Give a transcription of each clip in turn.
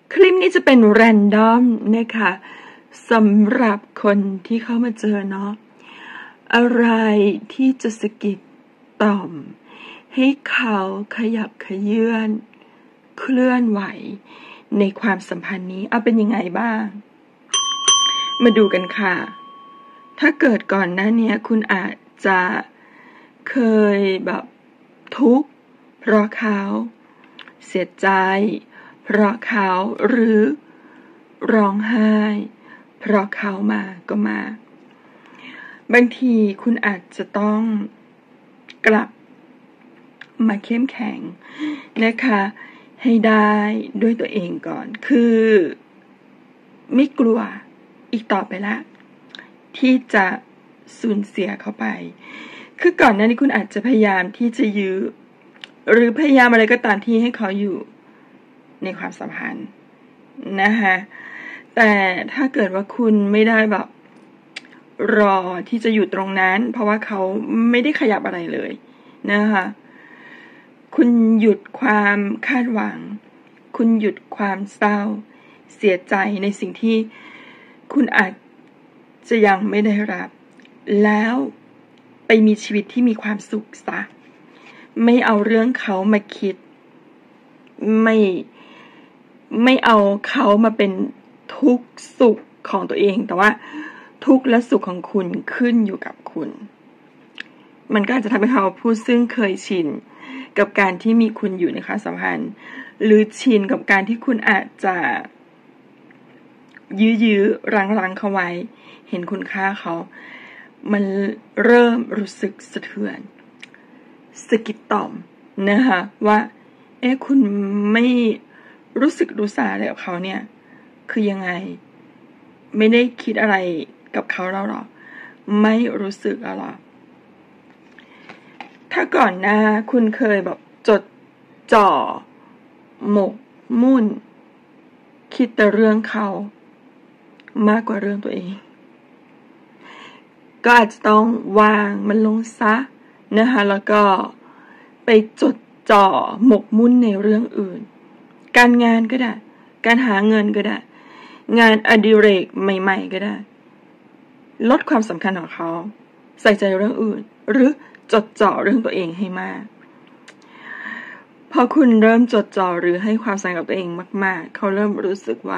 คลิปนี้จะเป็นแรนดอมนะคะสำหรับคนที่เข้ามาเจอเนาะอะไรที่จะสะกิดต่อมให้เขาขยับเขยื้อนเคลื่อนไหวในความสัมพันธ์นี้เป็นยังไงบ้างมาดูกันค่ะถ้าเกิดก่อนหน้านี้คุณอาจจะเคยแบบทุกข์เพราะเขาเสียใจเพราะเขาหรือร้องไห้เพราะเขามาก็มาบางทีคุณอาจจะต้องกลับมาเข้มแข็งนะคะให้ได้ด้วยตัวเองก่อนคือไม่กลัวอีกต่อไปละที่จะสูญเสียเขาไปคือก่อนหน้านี้คุณอาจจะพยายามที่จะยื้อหรือพยายามอะไรก็ตามที่ให้เขาอยู่ในความสัมพันธ์นะคะแต่ถ้าเกิดว่าคุณไม่ได้แบบรอที่จะอยู่ตรงนั้นเพราะว่าเขาไม่ได้ขยับอะไรเลยนะคะคุณหยุดความคาดหวังคุณหยุดความเศร้าเสียใจในสิ่งที่คุณอาจจะยังไม่ได้รับแล้วไปมีชีวิตที่มีความสุขซะไม่เอาเรื่องเขามาคิดไม่เอาเขามาเป็นทุกข์สุขของตัวเองแต่ว่าทุกข์และสุขของคุณขึ้นอยู่กับคุณมันก็อาจจะทำให้เขาผู้ซึ่งเคยชินกับการที่มีคุณอยู่ในความสัมพันธ์หรือชินกับการที่คุณอาจจะยื้อรั้งเขาไว้เห็นคุณค่าเขามันเริ่มรู้สึกสะเทือนสะกิดต่อมนะคะว่าคุณไม่รู้สึกรู้สาอะไรกับเขาเนี่ยคือยังไงไม่ได้คิดอะไรกับเขาแล้วหรอไม่รู้สึกอะไรถ้าก่อนหน้าคุณเคยแบบจดจ่อหมกมุ่นคิดแต่เรื่องเขามากกว่าเรื่องตัวเองก็อาจจะต้องวางมันลงซะนะคะแล้วก็ไปจดจ่อหมกมุ่นในเรื่องอื่นการงานก็ได้การหาเงินก็ได้งานอดิเรกใหม่ๆก็ได้ลดความสำคัญของเขาใส่ใจเรื่องอื่นหรือจดจ่อเรื่องตัวเองให้มากพอคุณเริ่มจดจ่อหรือให้ความสำคัญกับตัวเองมากๆเขาเริ่มรู้สึกว่า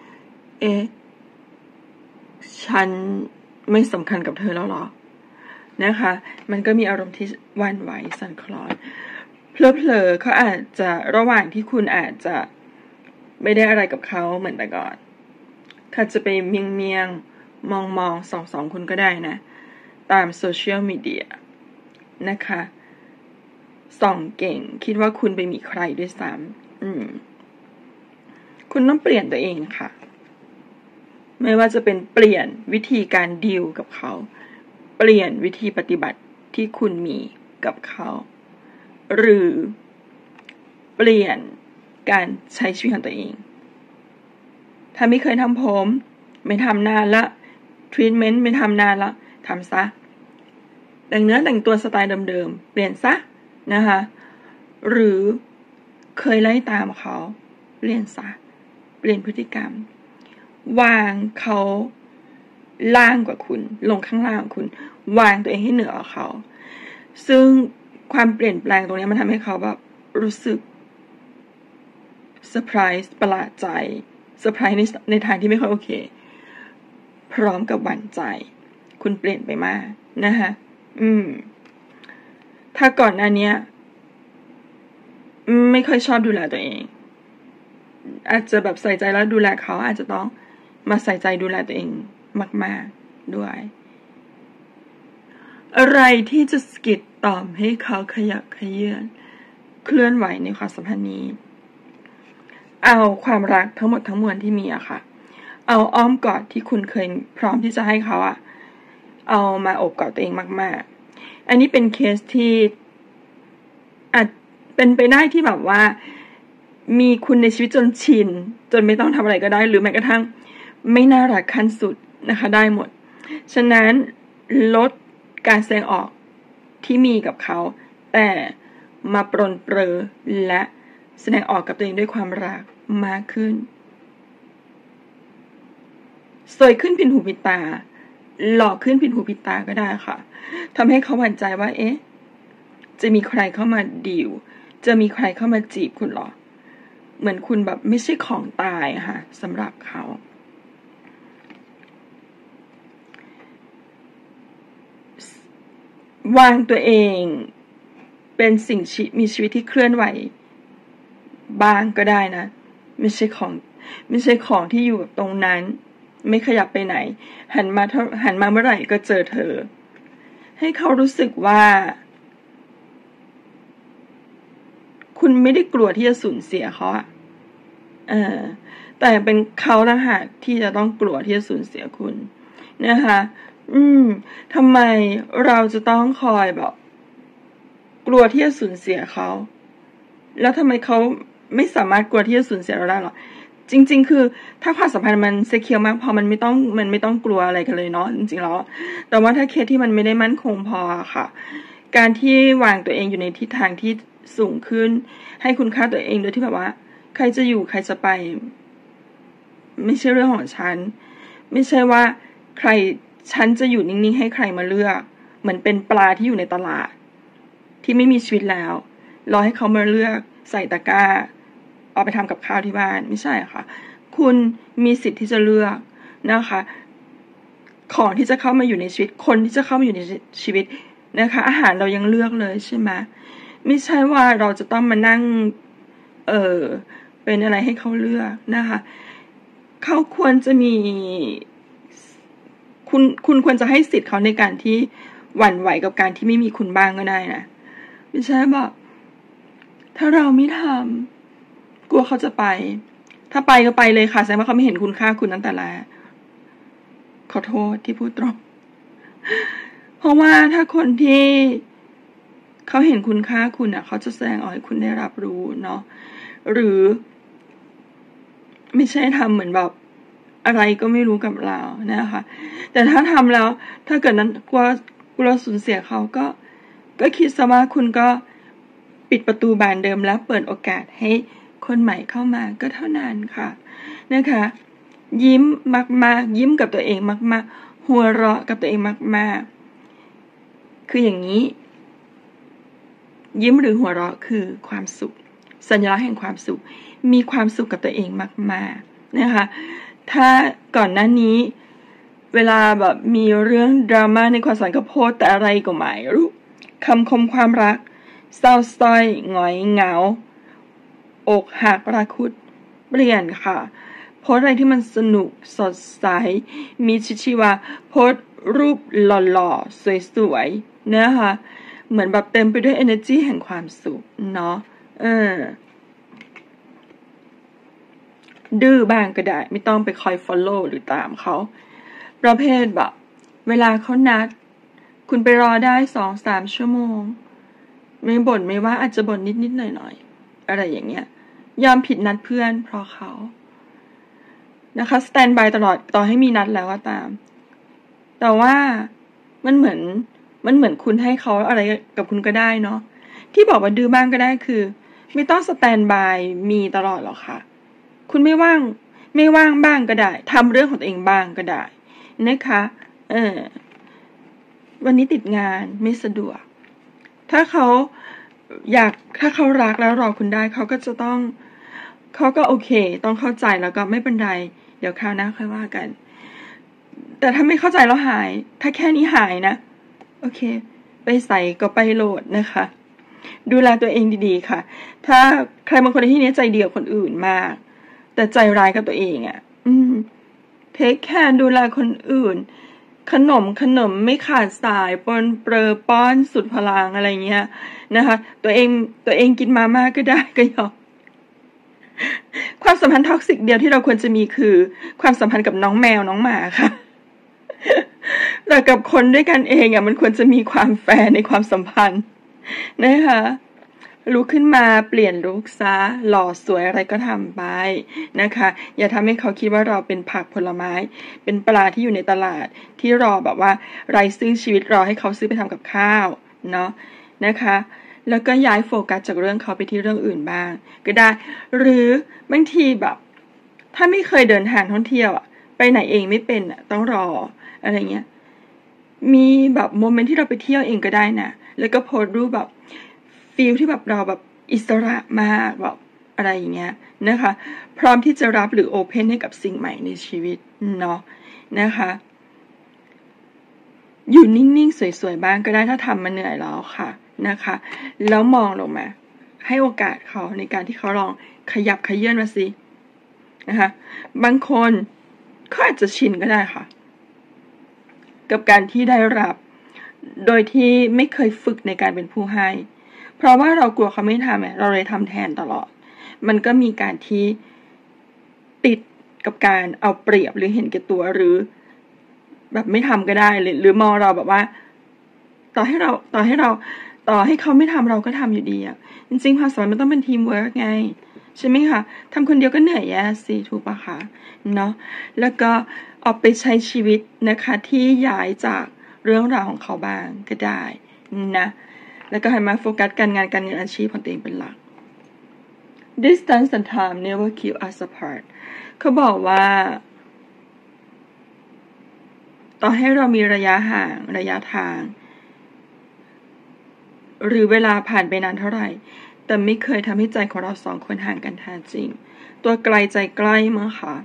ฉันไม่สำคัญกับเธอแล้วหรอนะคะมันก็มีอารมณ์ที่หวั่นไหวสั่นคลอนเพลอเขาอาจจะระหว่างที่คุณอาจจะไม่ได้อะไรกับเขาเหมือนแต่ก่อนเขาจะไปเมียงมองส่องคุณก็ได้นะตามโซเชียลมีเดียนะคะส่องเก่งคิดว่าคุณไปมีใครด้วยซ้ำคุณต้องเปลี่ยนตัวเองค่ะไม่ว่าจะเป็นเปลี่ยนวิธีการดีลกับเขาเปลี่ยนวิธีปฏิบัติที่คุณมีกับเขาหรือเปลี่ยนการใช้ชีวิตของตัวเองถ้าไม่เคยทำผมไม่ทำนานละทรีทเมนต์ไม่ทำนานละทำซะแต่งเนื้อแต่งตัวสไตล์เดิมๆเปลี่ยนซะนะคะหรือเคยไล่ตามเขาเปลี่ยนซะเปลี่ยนพฤติกรรมวางเขาล่างกว่าคุณลงข้างล่างคุณวางตัวเองให้เหนือกว่าเขาซึ่งความเปลี่ยนแปลงตรงนี้มันทำให้เขาแบบรู้สึกเซอร์ไพรส์ประหลาดใจเซอร์ไพรส์ในทางที่ไม่ค่อยโอเคพร้อมกับหวั่นใจคุณเปลี่ยนไปมากนะคะถ้าก่อนหน้านี้ไม่ค่อยชอบดูแลตัวเองอาจจะแบบใส่ใจแล้วดูแลเขาอาจจะต้องมาใส่ใจดูแลตัวเองมากๆด้วยอะไรที่จะสะกิดต่อมให้เขาขยับเขยื้อนเคลื่อนไหวในความสัมพันธ์นี้เอาความรักทั้งหมดทั้งมวลที่มีอะค่ะเอาอ้อมกอดที่คุณเคยพร้อมที่จะให้เขาอะเอามาอบกอดตัวเองมากๆอันนี้เป็นเคสที่อาจเป็นไปได้ที่แบบว่ามีคุณในชีวิตจนชินจนไม่ต้องทำอะไรก็ได้หรือแม้กระทั่งไม่น่ารักขั้นสุดนะคะได้หมดฉะนั้นลดการแสดงออกที่มีกับเขาแต่มาปรนเปรอและแสดงออกกับตัวเองด้วยความรักมากขึ้นสวยขึ้นผิดหูผิดตาหล่อขึ้นผิดหูผิดตาก็ได้ค่ะทำให้เขาหวั่นใจว่าเอ๊ะจะมีใครเข้ามาดีลจะมีใครเข้ามาจีบคุณหรอเหมือนคุณแบบไม่ใช่ของตายค่ะสำหรับเขาวางตัวเองเป็นสิ่งมีชีวิตที่เคลื่อนไหวบ้างก็ได้นะไม่ใช่ของที่อยู่ตรงนั้นไม่ขยับไปไหนหันมาเมื่อไหร่ก็เจอเธอให้เขารู้สึกว่าคุณไม่ได้กลัวที่จะสูญเสียเขาอะแต่เป็นเขาต่างหากที่จะต้องกลัวที่จะสูญเสียคุณนะคะทำไมเราจะต้องคอยแบบกลัวที่จะสูญเสียเขาแล้วทำไมเขาไม่สามารถกลัวที่จะสูญเสียเราได้หรอจริงๆคือถ้าความสัมพันธ์มันเซคิวร์มากพอมันไม่ต้องกลัวอะไรกันเลยเนาะจริงๆแล้วแต่ว่าถ้าเคสที่มันไม่ได้มั่นคงพอค่ะการที่วางตัวเองอยู่ในทิศทางที่สูงขึ้นให้คุณค่าตัวเองโดยที่แบบว่าใครจะอยู่ใครจะไปไม่ใช่เรื่องของฉันไม่ใช่ว่าฉันจะอยู่นิ่งๆให้ใครมาเลือกเหมือนเป็นปลาที่อยู่ในตลาดที่ไม่มีชีวิตแล้วรอให้เขามาเลือกใส่ตะกร้าเอาไปทำกับข้าวที่บ้านไม่ใช่ค่ะคุณมีสิทธิ์ที่จะเลือกนะคะของที่จะเข้ามาอยู่ในชีวิตคนที่จะเข้ามาอยู่ในชีวิตนะคะอาหารเรายังเลือกเลยใช่ไหมไม่ใช่ว่าเราจะต้องมานั่งเป็นอะไรให้เขาเลือกนะคะเขาควรจะมีคุณควรจะให้สิทธิ์เขาในการที่หวั่นไหวกับการที่ไม่มีคุณบ้างก็ได้นะไม่ใช่แบบถ้าเราไม่ทำกลัวเขาจะไปถ้าไปก็ไปเลยค่ะแสดงว่าเขาไม่เห็นคุณค่าคุณตั้งแต่แรกขอโทษที่พูดตรงเพราะว่าถ้าคนที่เขาเห็นคุณค่าคุณอ่ะเขาจะแสดงออกให้คุณได้รับรู้เนาะหรือไม่ใช่ทำเหมือนแบบอะไรก็ไม่รู้กับเรานะคะแต่ถ้าทำแล้วถ้าเกิดนั้นกลัวสูญเสียเขาก็คิดซะว่าคุณก็ปิดประตูบานเดิมแล้วเปิดโอกาสให้คนใหม่เข้ามาก็เท่านั้นค่ะนะคะยิ้มมากๆยิ้มกับตัวเองมากๆหัวเราะกับตัวเองมากๆคืออย่างนี้ยิ้มหรือหัวเราะคือความสุขสัญลักษณ์แห่งความสุขมีความสุขกับตัวเองมากๆนะคะถ้าก่อนหน้านี้เวลาแบบมีเรื่องดราม่าในความสัมพันธ์กับโพสแต่อะไรก็ไม่รู้คำคมความรักเศร้าส้อยหงอยเหงาอกหักระคุดเปลี่ยนค่ะโพสอะไรที่มันสนุกสดใสมีชีวาโพสรูปหล่อๆสวยๆนะคะเหมือนแบบเต็มไปด้วย energy แห่งความสุขเนาะดื้อบ้างก็ได้ไม่ต้องไปคอย follow หรือตามเขาประเภทแบบเวลาเขานัดคุณไปรอได้ 2-3 ชั่วโมงไม่บ่นไม่ว่าอาจจะบ่นนิดๆหน่อยๆอะไรอย่างเงี้ยยอมผิดนัดเพื่อนเพราะเขานะคะสแตนบายตลอดต่อให้มีนัดแล้วก็ตามแต่ว่ามันเหมือนคุณให้เขาอะไรกับคุณก็ได้เนาะที่บอกว่าดื้อบ้างก็ได้คือไม่ต้องสแตนบายมีตลอดหรอกค่ะคุณไม่ว่างบ้างก็ได้ทำเรื่องของตัวเองบ้างก็ได้นะคะวันนี้ติดงานไม่สะดวกถ้าเขารักแล้วรอคุณได้เขาก็โอเคต้องเข้าใจแล้วก็ไม่เป็นไรเดี๋ยวคราวหน้าค่อยว่ากันแต่ถ้าไม่เข้าใจแล้วหายถ้าแค่นี้หายนะโอเคไปใส่ก็ไปโหลดนะคะดูแลตัวเองดีๆค่ะถ้าใครบางคนในที่นี้ใจดีกับคนอื่นมากแต่ใจร้ายกับตัวเองอ่ะเทคแคร์ดูแลคนอื่นขนมไม่ขาดสายปนเปรอป้อนสุดพลังอะไรเงี้ยนะคะตัวเองกินมาม่าก็ได้ก็ยอมความสัมพันธ์ท็อกซิกเดียวที่เราควรจะมีคือความสัมพันธ์กับน้องแมวน้องหมาค่ะแต่กับคนด้วยกันเองอ่ะมันควรจะมีความแฟร์ในความสัมพันธ์นะคะลุกขึ้นมาเปลี่ยนลุคซะหล่อสวยอะไรก็ทำไปนะคะอย่าทำให้เขาคิดว่าเราเป็นผักผลไม้เป็นปลาที่อยู่ในตลาดที่รอแบบว่าไร้ซึ่งชีวิตรอให้เขาซื้อไปทำกับข้าวเนาะนะคะแล้วก็ย้ายโฟกัสจากเรื่องเขาไปที่เรื่องอื่นบ้างก็ได้หรือบางทีแบบถ้าไม่เคยเดินทางท่องเที่ยวอ่ะไปไหนเองไม่เป็นอ่ะต้องรออะไรเงี้ยมีแบบโมเมนต์ที่เราไปเที่ยวเองก็ได้นะแล้วก็โพสต์รูปแบบฟีลที่แบบเราแบบอิสระมากแบบอะไรอย่างเงี้ยนะคะพร้อมที่จะรับหรือโอเพนให้กับสิ่งใหม่ในชีวิตเนาะนะคะอยู่นิ่งๆสวยๆบ้างก็ได้ถ้าทำมาเหนื่อยแล้วค่ะนะคะแล้วมองลงมาให้โอกาสเขาในการที่เขาลองขยับขยื่นมาสินะคะบางคนเขาอาจจะชินก็ได้ค่ะกับการที่ได้รับโดยที่ไม่เคยฝึกในการเป็นผู้ให้เพราะว่าเรากลัวเขาไม่ทำเราเลยทำแทนตลอดมันก็มีการที่ติดกับการเอาเปรียบหรือเห็นแก่ตัวหรือแบบไม่ทำก็ได้หรือมองเราแบบว่าต่อให้เขาไม่ทำเราก็ทำอยู่ดีอ่ะจริงๆความสัมพันธ์มันต้องเป็นทีมเวิร์กไงใช่ไหมคะทำคนเดียวก็เหนื่อยแย่สิถูกปะคะเนาะแล้วก็ออกไปใช้ชีวิตนะคะที่ย้ายจากเรื่องราวของเขาบ้างก็ได้นะแล้วก็ให้มาโฟกัสการงานการเงินอาชีพของตัวเองเป็นหลัก Distance and time never keep us apart เขาบอกว่าต่อให้เรามีระยะห่างระยะทางหรือเวลาผ่านไปนานเท่าไหร่แต่ไม่เคยทำให้ใจของเราสองคนห่างกันแท้จริงตัวไกลใจใกล้มั้งค่ะ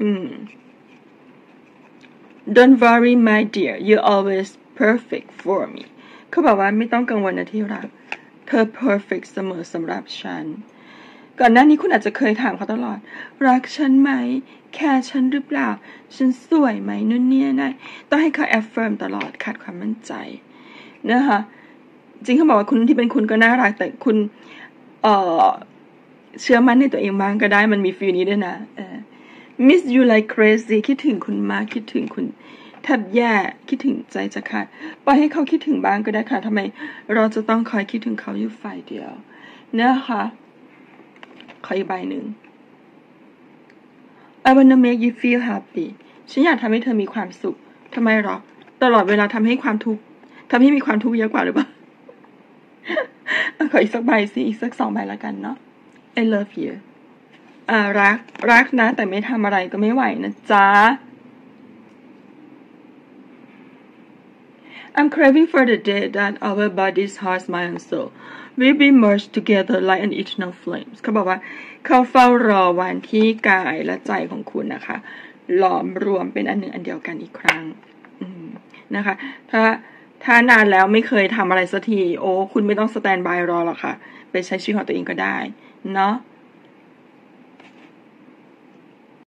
Don't worry my dear you're always perfect for me เขาบอกว่าไม่ต้องกังวลนะที่รักเธอ perfect เสมอสำหรับฉันก่อนหน้านี้คุณอาจจะเคยถามเขาตลอดรักฉันไหมแค่ฉันหรือเปล่าฉันสวยไหมนู่นนี่นั่นต้องให้เขา affirm ตลอดขาดความมั่นใจนะคะจริงเขาบอกว่าคุณที่เป็นคุณก็น่ารักแต่คุณเชื่อมั่นในตัวเองบ้างก็ได้มันมีฟีลนี้ด้วยนะ Miss you like crazy คิดถึงคุณมากคิดถึงคุณแทบแย่คิดถึงใจจะขาดปล่อยให้เขาคิดถึงบ้างก็ได้ค่ะทำไมเราจะต้องคอยคิดถึงเขาอยู่ฝ่ายเดียวนะคะขออีกใบหนึ่ง I wanna make you feel happy ฉันอยากทำให้เธอมีความสุขทำไมหรอตลอดเวลาทำให้มีความทุกข์เยอะกว่าหรือเปล่าขออีกสักใบสิอีกสัก2 ใบแล้วกันเนาะ I love you รักนะแต่ไม่ทำอะไรก็ไม่ไหวนะจ๊ะ I'm craving for the day that our bodies, hearts, mind and soul will be merged together like an eternal flames เขาบอกว่าเขาเฝ้ารอวันที่กายและใจของคุณนะคะหลอมรวมเป็นอันหนึ่งอันเดียวกันอีกครั้งนะคะถ้านานแล้วไม่เคยทำอะไรสักทีโอ้คุณไม่ต้องสแตนบายรอหรอกค่ะไปใช้ชีวิตของตัวเองก็ได้เนาะ